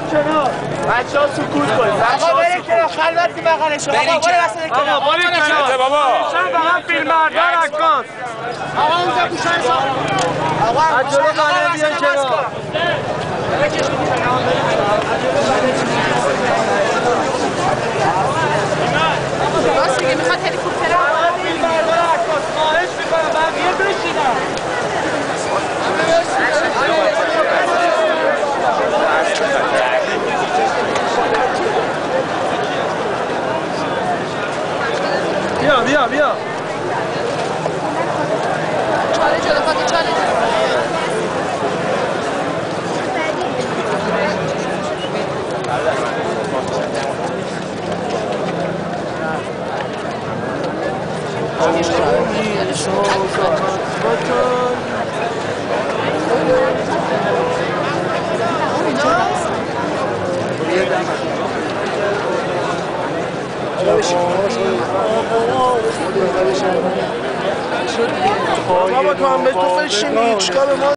کنار. بچه‌ها سکوت کنید. آقا برید کنار خلوت بغلش. آقا برید وسط کنار. آقا برید کنار بابا. ایشان فقط فیلمبردار عکاس. آقا اونجا گوشای صاحب. آقا از جلو قناه بیان کنار. راست میگه میخواد هلیکوپتر فیلمبردار عکاس خواهش میکنم بقیه بشینن. بیا چاله جلو فاتی چاله بابا تو هم به تو فشینی چیکار به ما